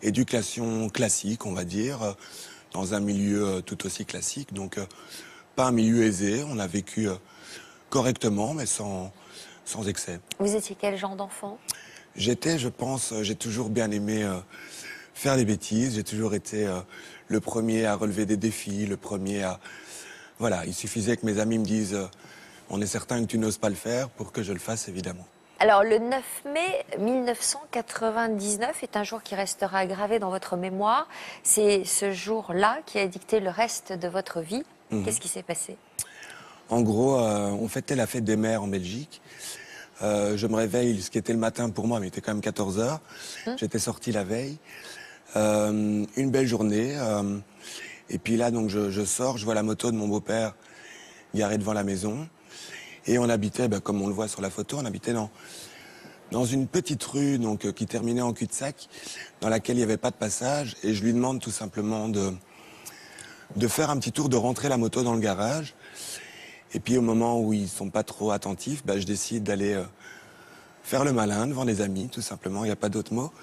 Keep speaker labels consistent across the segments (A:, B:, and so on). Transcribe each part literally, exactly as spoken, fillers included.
A: éducation classique, on va dire, euh, dans un milieu euh, tout aussi classique. Donc, euh, pas un milieu aisé. On a vécu euh, correctement, mais sans, sans excès.
B: Vous étiez quel genre d'enfant?
A: J'étais, je pense, euh, j'ai toujours bien aimé euh, faire des bêtises. J'ai toujours été euh, le premier à relever des défis, le premier à... Voilà, il suffisait que mes amis me disent euh, on est certain que tu n'oses pas le faire pour que je le fasse, évidemment.
B: Alors, le neuf mai mille neuf cent quatre-vingt-dix-neuf est un jour qui restera gravé dans votre mémoire. C'est ce jour-là qui a dicté le reste de votre vie.
A: Mhm.
B: Qu'est-ce qui s'est passé?
A: En gros, euh, on fêtait la fête des mères en Belgique. Euh, je me réveille, ce qui était le matin pour moi, mais il était quand même quatorze heures.
B: Hum.
A: J'étais sorti la veille. Euh, une belle journée. euh, et puis là, donc, je, je sors, je vois la moto de mon beau-père garée devant la maison. Et on habitait, ben, comme on le voit sur la photo, on habitait dans, dans une petite rue donc, euh, qui terminait en cul-de-sac, dans laquelle il n'y avait pas de passage. Et je lui demande tout simplement de, de faire un petit tour, de rentrer la moto dans le garage. Et puis au moment où ils sont pas trop attentifs, ben, je décide d'aller euh, faire le malin devant des amis, tout simplement, il n'y a pas d'autre mot.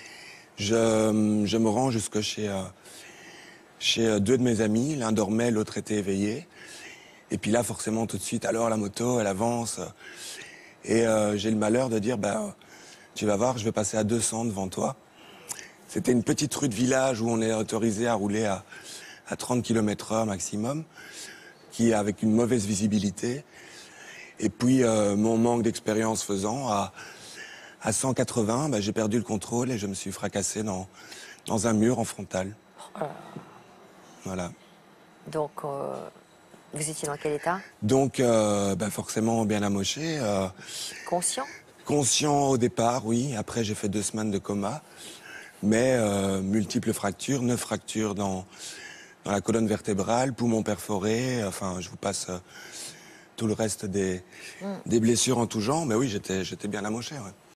A: Je, je me rends jusque chez, euh, chez euh, deux de mes amis, l'un dormait, l'autre était éveillé. Et puis là, forcément, tout de suite, alors la moto, elle avance. Et euh, j'ai le malheur de dire, bah, tu vas voir, je vais passer à deux cents devant toi. C'était une petite rue de village où on est autorisé à rouler à, à trente kilomètres heure maximum, qui est avec une mauvaise visibilité. Et puis, euh, mon manque d'expérience faisant, à, à cent quatre-vingts, bah, j'ai perdu le contrôle et je me suis fracassé dans, dans un mur en frontal. Voilà.
B: Donc, euh, vous étiez dans quel état?
A: Donc, euh, bah, forcément bien amoché. Euh,
B: Conscient?
A: conscient au départ, oui. Après, j'ai fait deux semaines de coma. Mais euh, multiples fractures, neuf fractures dans, dans la colonne vertébrale, poumon perforé. Enfin, je vous passe euh, tout le reste des,
B: Mm.
A: des blessures en tout genre. Mais oui, j'étais j'étais bien amoché, ouais.